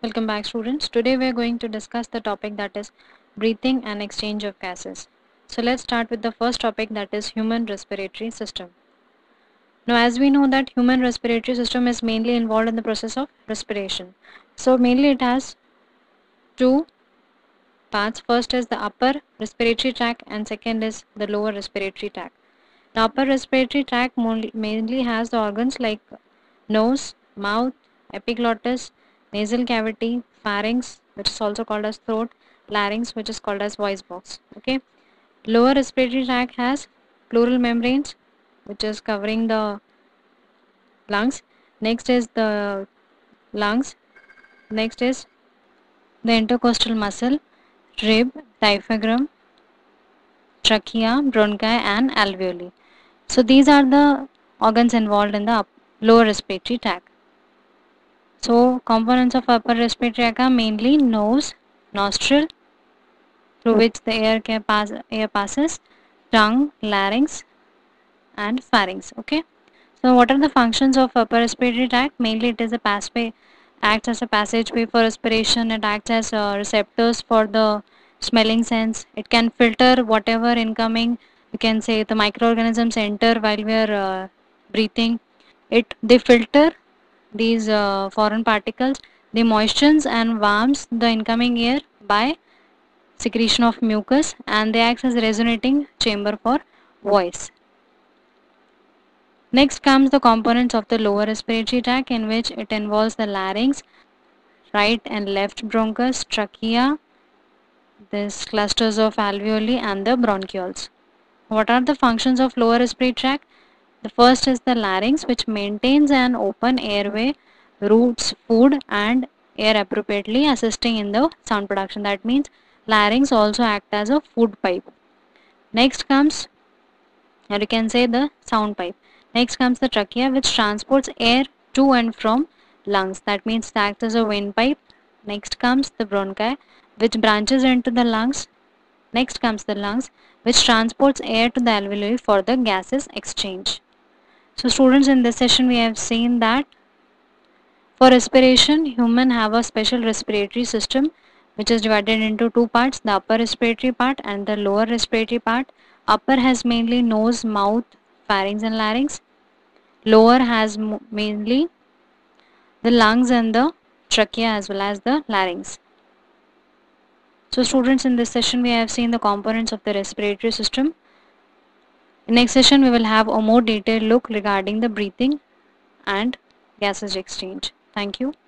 Welcome back, students. Today we are going to discuss the topic that is breathing and exchange of gases. So let's start with the first topic, that is human respiratory system. Now as we know that human respiratory system is mainly involved in the process of respiration. So mainly it has two parts. First is the upper respiratory tract and second is the lower respiratory tract. The upper respiratory tract mainly has the organs like nose, mouth, epiglottis, nasal cavity, pharynx, which is also called as throat, larynx, which is called as voice box. Okay. Lower respiratory tract has pleural membranes, which is covering the lungs. Next is the lungs. Next is the intercostal muscle, rib, diaphragm, trachea, bronchi, and alveoli. So these are the organs involved in the lower respiratory tract. So components of upper respiratory tract are mainly nose, nostril, through which the air passes, tongue, larynx, and pharynx. Okay. So what are the functions of upper respiratory tract? Mainly it is a passageway, acts as a passageway for respiration. It acts as receptors for the smelling sense. It can filter whatever incoming, you can say, the microorganisms enter while we are breathing. They filter these foreign particles. They moistens and warms the incoming air by secretion of mucus, and they act as resonating chamber for voice. Next comes the components of the lower respiratory tract, in which it involves the larynx, right and left bronchus, trachea, this clusters of alveoli, and the bronchioles. What are the functions of lower respiratory tract? The first is the larynx, which maintains an open airway, routes food and air appropriately, assisting in the sound production. That means larynx also acts as a food pipe. Next comes, or you can say, the sound pipe. Next comes the trachea, which transports air to and from lungs. That means it acts as a windpipe. Next comes the bronchi, which branches into the lungs. Next comes the lungs, which transports air to the alveoli for the gases exchange. So students, in this session we have seen that for respiration, humans have a special respiratory system which is divided into two parts, the upper respiratory part and the lower respiratory part. Upper has mainly nose, mouth, pharynx and larynx. Lower has mainly the lungs and the trachea as well as the larynx. So students, in this session we have seen the components of the respiratory system. In next session we will have a more detailed look regarding the breathing and gases exchange. Thank you.